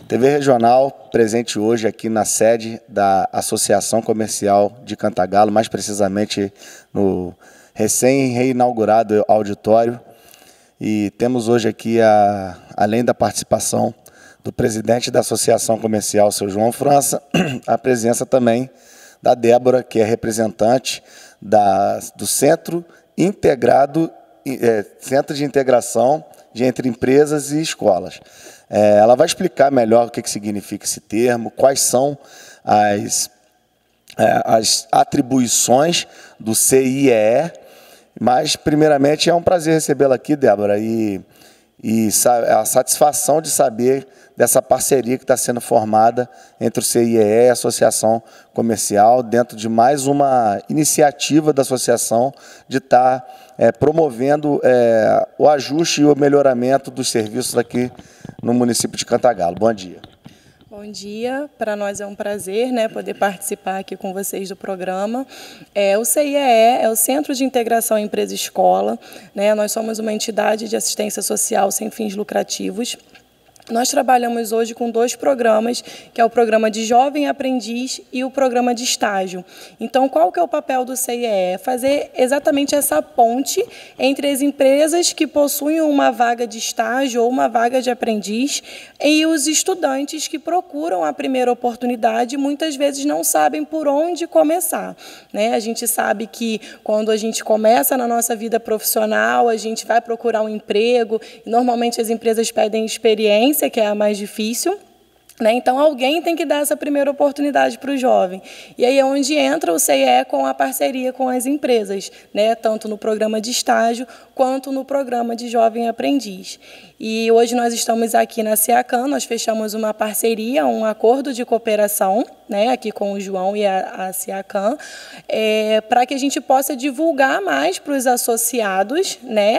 TV Regional presente hoje aqui na sede da Associação Comercial de Cantagalo, mais precisamente no recém-reinaugurado auditório. E temos hoje aqui, além da participação do presidente da Associação Comercial, seu João França, a presença também da Débora, que é representante do Centro Centro de Integração entre Empresas e Escolas. Ela vai explicar melhor o que significa esse termo, quais são as atribuições do CIEE, mas, primeiramente, é um prazer recebê-la aqui, Débora, e a satisfação de saber dessa parceria que está sendo formada entre o CIEE e a Associação Comercial, dentro de mais uma iniciativa da associação de estar promovendo o ajuste e o melhoramento dos serviços aqui no município de Cantagalo. Bom dia. Bom dia, para nós é um prazer, poder participar aqui com vocês do programa. O CIEE é o Centro de Integração Empresa-Escola, nós somos uma entidade de assistência social sem fins lucrativos. Nós trabalhamos hoje com 2 programas, que é o programa de Jovem Aprendiz e o programa de estágio. Então, qual que é o papel do CIEE? Fazer exatamente essa ponte entre as empresas que possuem uma vaga de estágio ou uma vaga de aprendiz e os estudantes que procuram a primeira oportunidade e muitas vezes não sabem por onde começar. A gente sabe que quando a gente começa na nossa vida profissional, a gente vai procurar um emprego, e normalmente as empresas pedem experiência, que é a mais difícil. Então, alguém tem que dar essa primeira oportunidade para o jovem. E aí é onde entra o CIE com a parceria com as empresas, tanto no programa de estágio quanto no programa de Jovem Aprendiz. E hoje nós estamos aqui na SEACAN, nós fechamos uma parceria, um acordo de cooperação, aqui com o João e a SEACAN, para que a gente possa divulgar mais para os associados,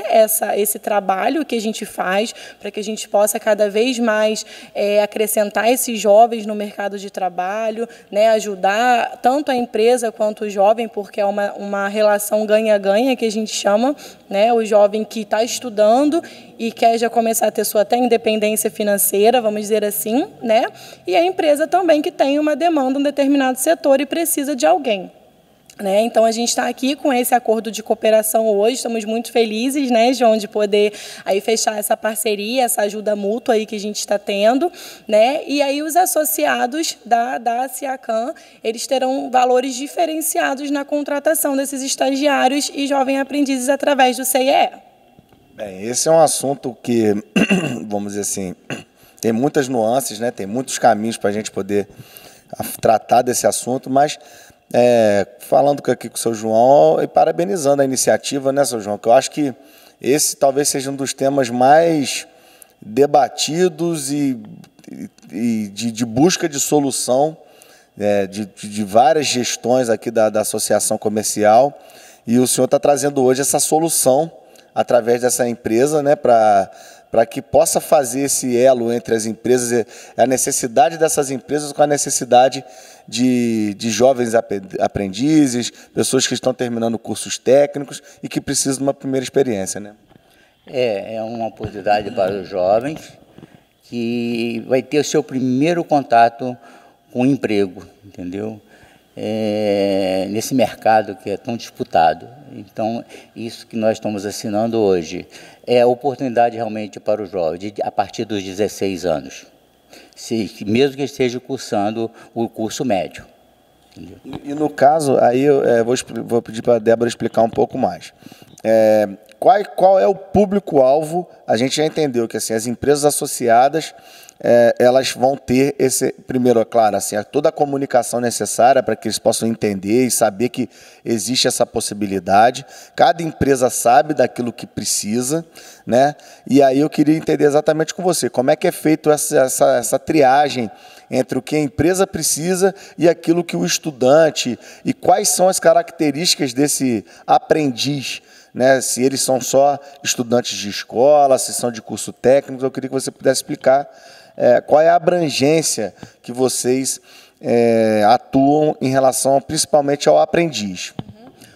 esse trabalho que a gente faz, para que a gente possa cada vez mais acrescentar esses jovens no mercado de trabalho, ajudar tanto a empresa quanto o jovem, porque é uma relação ganha-ganha que a gente chama, o jovem que está estudando e quer já começar a ter sua até independência financeira, vamos dizer assim, e a empresa também que tem uma demanda em um determinado setor e precisa de alguém. Então, a gente está aqui com esse acordo de cooperação hoje, estamos muito felizes, João, de poder aí fechar essa parceria, essa ajuda mútua aí que a gente está tendo, e aí os associados da SEACAN, eles terão valores diferenciados na contratação desses estagiários e jovens aprendizes através do CIE. Bem, esse é um assunto que, vamos dizer assim, tem muitas nuances, tem muitos caminhos para a gente poder tratar desse assunto, mas falando aqui com o seu João e parabenizando a iniciativa, seu João, que eu acho que esse talvez seja um dos temas mais debatidos e de busca de solução de várias gestões aqui da Associação Comercial, e o senhor está trazendo hoje essa solução através dessa empresa, para que possa fazer esse elo entre as empresas, a necessidade dessas empresas com a necessidade de jovens aprendizes, pessoas que estão terminando cursos técnicos e que precisam de uma primeira experiência. É uma oportunidade para os jovens que vai ter o seu primeiro contato com o emprego, entendeu? Nesse mercado que é tão disputado. Então, isso que nós estamos assinando hoje é a oportunidade realmente para o jovem, a partir dos 16 anos, mesmo que esteja cursando o curso médio. Entendeu? E no caso, aí eu vou pedir para a Débora explicar um pouco mais. Qual é o público-alvo? A gente já entendeu que assim, as empresas associadas elas vão ter primeiro, é claro, assim, toda a comunicação necessária para que eles possam entender e saber que existe essa possibilidade. Cada empresa sabe daquilo que precisa, E aí eu queria entender exatamente com você, como é que é feito essa triagem entre o que a empresa precisa e aquilo que o estudante, e quais são as características desse aprendiz, se eles são só estudantes de escola, se são de curso técnico. Eu queria que você pudesse explicar qual é a abrangência que vocês atuam em relação principalmente ao aprendiz.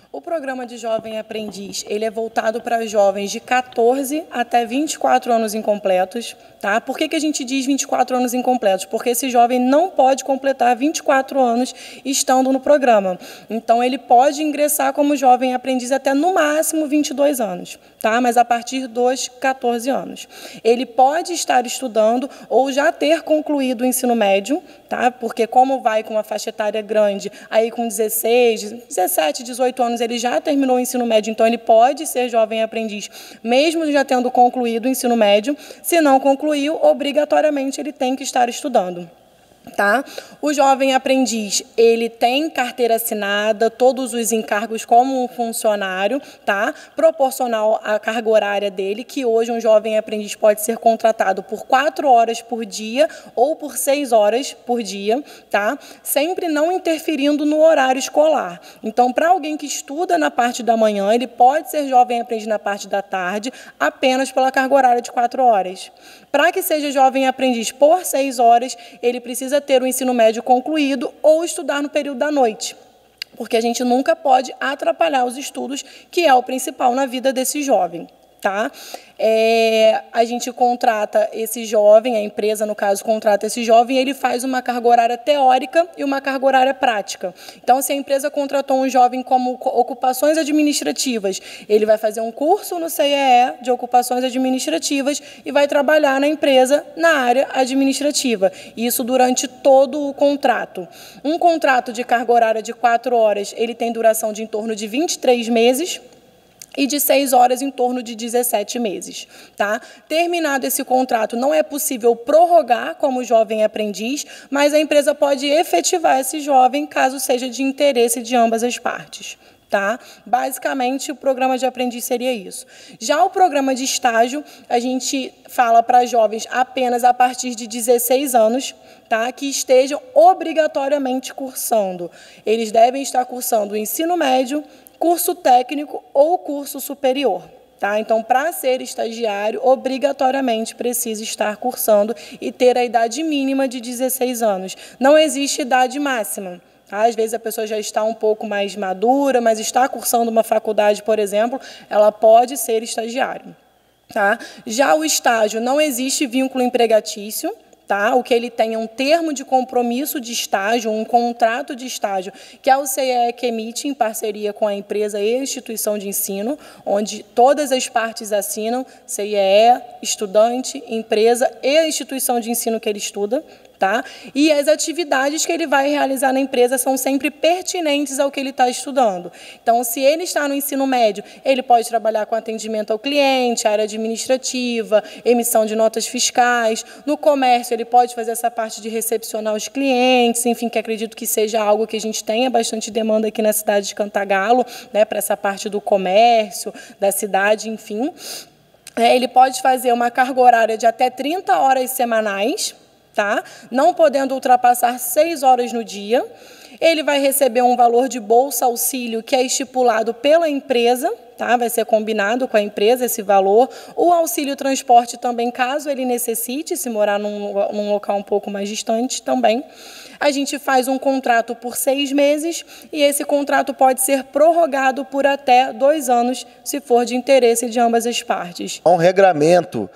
O programa de Jovem Aprendiz, ele é voltado para jovens de 14 até 24 anos incompletos, tá? Por que a gente diz 24 anos incompletos? Porque esse jovem não pode completar 24 anos estando no programa. Então, ele pode ingressar como jovem aprendiz até, no máximo, 22 anos, tá? Mas a partir dos 14 anos. Ele pode estar estudando ou já ter concluído o ensino médio, tá? Porque como vai com uma faixa etária grande, aí com 16, 17, 18 anos, ele já terminou o ensino médio, então ele pode ser jovem aprendiz, mesmo já tendo concluído o ensino médio. Se não concluiu, obrigatoriamente ele tem que estar estudando. Tá? O jovem aprendiz, ele tem carteira assinada, todos os encargos como um funcionário, tá? Proporcional à carga horária dele, que hoje um jovem aprendiz pode ser contratado por 4 horas por dia ou por 6 horas por dia, tá? Sempre não interferindo no horário escolar. Então, para alguém que estuda na parte da manhã, ele pode ser jovem aprendiz na parte da tarde, apenas pela carga horária de 4 horas. Para que seja jovem aprendiz por 6 horas, ele precisa ter o ensino médio concluído ou estudar no período da noite, porque a gente nunca pode atrapalhar os estudos, que é o principal na vida desse jovem. Tá? A gente contrata esse jovem, a empresa, no caso, contrata esse jovem, e ele faz uma carga horária teórica e uma carga horária prática. Então, se a empresa contratou um jovem como ocupações administrativas, ele vai fazer um curso no CIEE de ocupações administrativas e vai trabalhar na empresa na área administrativa. Isso durante todo o contrato. Um contrato de carga horária de 4 horas, ele tem duração de em torno de 23 meses, e de 6 horas em torno de 17 meses. Tá? Terminado esse contrato, não é possível prorrogar como jovem aprendiz, mas a empresa pode efetivar esse jovem caso seja de interesse de ambas as partes. Tá? Basicamente, o programa de aprendiz seria isso. Já o programa de estágio, a gente fala para jovens apenas a partir de 16 anos, tá? Que estejam obrigatoriamente cursando. Eles devem estar cursando o ensino médio, curso técnico ou curso superior. Tá? Então, para ser estagiário, obrigatoriamente precisa estar cursando e ter a idade mínima de 16 anos. Não existe idade máxima. Tá? Às vezes a pessoa já está um pouco mais madura, mas está cursando uma faculdade, por exemplo, ela pode ser estagiário. Tá? Já o estágio, não existe vínculo empregatício. Tá? O que ele tem é um termo de compromisso de estágio, um contrato de estágio, que é o CIEE que emite em parceria com a empresa e a instituição de ensino, onde todas as partes assinam, CIEE, estudante, empresa e a instituição de ensino que ele estuda. Tá? E as atividades que ele vai realizar na empresa são sempre pertinentes ao que ele está estudando. Então, se ele está no ensino médio, ele pode trabalhar com atendimento ao cliente, área administrativa, emissão de notas fiscais. No comércio, ele pode fazer essa parte de recepcionar os clientes, enfim, que acredito que seja algo que a gente tenha bastante demanda aqui na cidade de Cantagalo, né, para essa parte do comércio, da cidade, enfim. Ele pode fazer uma carga horária de até 30 horas semanais, tá? Não podendo ultrapassar 6 horas no dia. Ele vai receber um valor de bolsa auxílio que é estipulado pela empresa, tá? Vai ser combinado com a empresa esse valor. O auxílio transporte também, caso ele necessite, se morar num local um pouco mais distante também. A gente faz um contrato por 6 meses e esse contrato pode ser prorrogado por até 2 anos, se for de interesse de ambas as partes. Há um regramento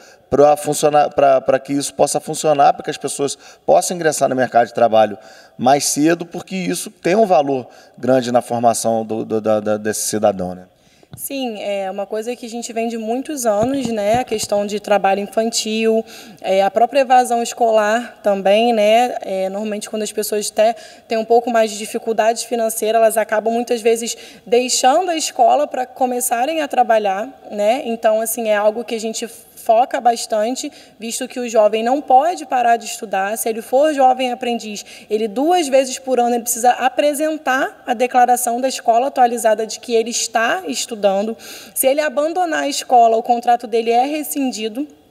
para que isso possa funcionar, para que as pessoas possam ingressar no mercado de trabalho mais cedo, porque isso tem um valor grande na formação desse cidadão, né? Sim, é uma coisa que a gente vem de muitos anos, né? A questão de trabalho infantil, a própria evasão escolar também, né? Normalmente, quando as pessoas têm um pouco mais de dificuldades financeiras, elas acabam muitas vezes deixando a escola para começarem a trabalhar, né? Então, assim, é algo que a gente foca bastante, visto que o jovem não pode parar de estudar. Se ele for jovem aprendiz, ele 2 vezes por ano ele precisa apresentar a declaração da escola atualizada de que ele está estudando. Se ele abandonar a escola, o contrato dele é rescindido.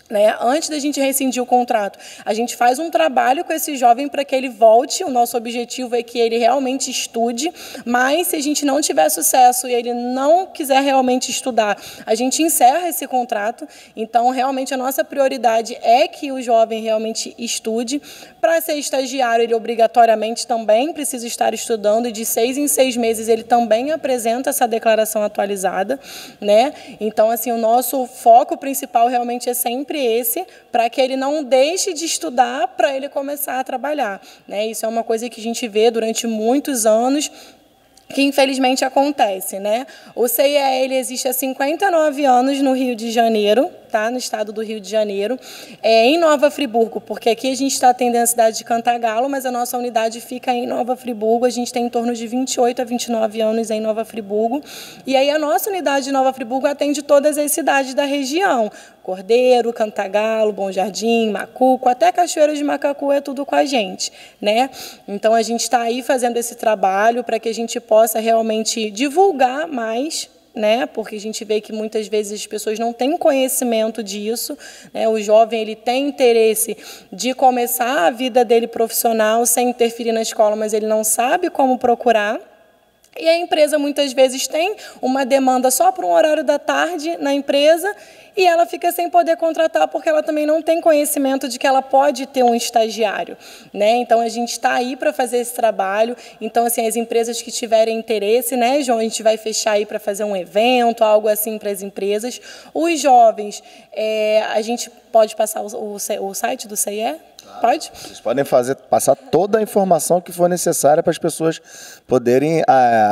né, antes da gente rescindir o contrato, a gente faz um trabalho com esse jovem para que ele volte. O nosso objetivo é que ele realmente estude, mas se a gente não tiver sucesso e ele não quiser realmente estudar, a gente encerra esse contrato. Então, realmente, a nossa prioridade é que o jovem realmente estude. Para ser estagiário, ele obrigatoriamente também precisa estar estudando, e de 6 em 6 meses ele também apresenta essa declaração atualizada, né? Então, assim, o nosso foco principal realmente é sempre esse, para que ele não deixe de estudar para ele começar a trabalhar, né? Isso é uma coisa que a gente vê durante muitos anos, que infelizmente acontece, né? O CIE, ele existe há 59 anos no Rio de Janeiro, tá? No estado do Rio de Janeiro, em Nova Friburgo, porque aqui a gente está atendendo a cidade de Cantagalo, mas a nossa unidade fica em Nova Friburgo. A gente tem em torno de 28 a 29 anos em Nova Friburgo, e aí a nossa unidade de Nova Friburgo atende todas as cidades da região: Cordeiro, Cantagalo, Bom Jardim, Macuco, até Cachoeiro de Macacu, é tudo com a gente, né? Então, a gente está aí fazendo esse trabalho para que a gente possa realmente divulgar mais, né? Porque a gente vê que muitas vezes as pessoas não têm conhecimento disso, né? O jovem, ele tem interesse de começar a vida dele profissional sem interferir na escola, mas ele não sabe como procurar. E a empresa muitas vezes tem uma demanda só para um horário da tarde na empresa, e ela fica sem poder contratar porque ela também não tem conhecimento de que ela pode ter um estagiário, né? Então, a gente está aí para fazer esse trabalho. Então, assim, as empresas que tiverem interesse, né, João, a gente vai fechar aí para fazer um evento, algo assim para as empresas. Os jovens, a gente pode passar o site do CIE? Pode? Vocês podem passar toda a informação que for necessária para as pessoas poderem,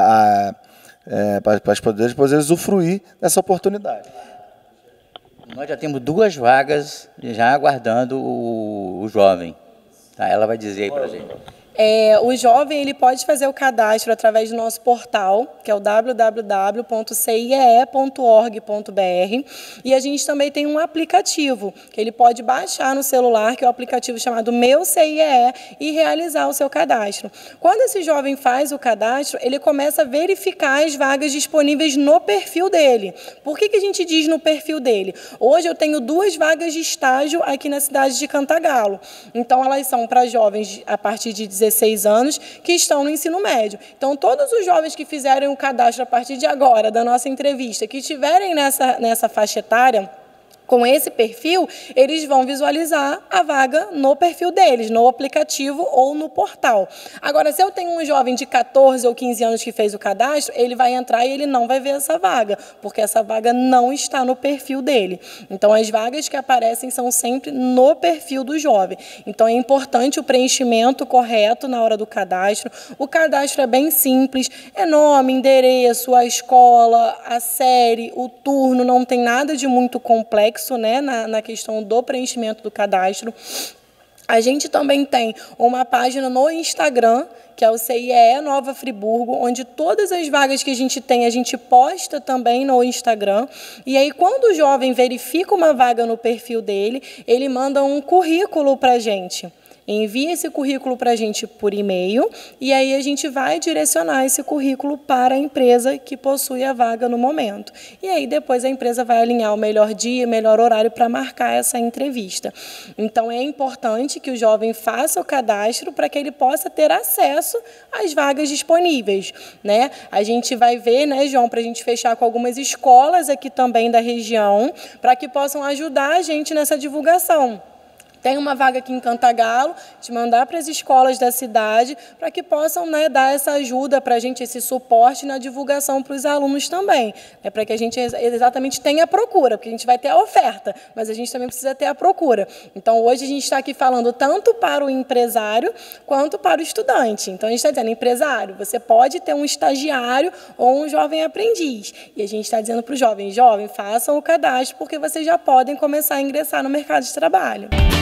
para as poderem usufruir dessa oportunidade. Nós já temos 2 vagas já aguardando o jovem. Tá? Ela vai dizer aí para a gente. O jovem, ele pode fazer o cadastro através do nosso portal, que é o www.ciee.org.br, e a gente também tem um aplicativo que ele pode baixar no celular, que é o aplicativo chamado Meu CIE, e realizar o seu cadastro. Quando esse jovem faz o cadastro, ele começa a verificar as vagas disponíveis no perfil dele. Por que a gente diz no perfil dele? Hoje eu tenho 2 vagas de estágio aqui na cidade de Cantagalo. Então, elas são para jovens a partir de 16 anos que estão no ensino médio. Então, todos os jovens que fizerem o cadastro a partir de agora, da nossa entrevista, que estiverem nessa faixa etária, com esse perfil, eles vão visualizar a vaga no perfil deles, no aplicativo ou no portal. Agora, se eu tenho um jovem de 14 ou 15 anos que fez o cadastro, ele vai entrar e ele não vai ver essa vaga, porque essa vaga não está no perfil dele. Então, as vagas que aparecem são sempre no perfil do jovem. Então, é importante o preenchimento correto na hora do cadastro. O cadastro é bem simples, é nome, endereço, a escola, a série, o turno, não tem nada de muito complexo, né, na questão do preenchimento do cadastro. A gente também tem uma página no Instagram, que é o CIE Nova Friburgo, onde todas as vagas que a gente posta também no Instagram. E aí, quando o jovem verifica uma vaga no perfil dele, ele manda um currículo para a gente. Envia esse currículo para a gente por e-mail, e aí a gente vai direcionar esse currículo para a empresa que possui a vaga no momento. E aí depois a empresa vai alinhar o melhor dia, o melhor horário para marcar essa entrevista. Então, é importante que o jovem faça o cadastro para que ele possa ter acesso às vagas disponíveis, né? A gente vai ver, né, João, para a gente fechar com algumas escolas aqui também da região, para que possam ajudar a gente nessa divulgação. Tem uma vaga aqui em Cantagalo, de mandar para as escolas da cidade, para que possam, né, dar essa ajuda para a gente, esse suporte na divulgação para os alunos também, né, para que a gente exatamente tenha a procura, porque a gente vai ter a oferta, mas a gente também precisa ter a procura. Então, hoje a gente está aqui falando tanto para o empresário quanto para o estudante. Então, a gente está dizendo, empresário, você pode ter um estagiário ou um jovem aprendiz. E a gente está dizendo para o jovem, façam o cadastro, porque vocês já podem começar a ingressar no mercado de trabalho.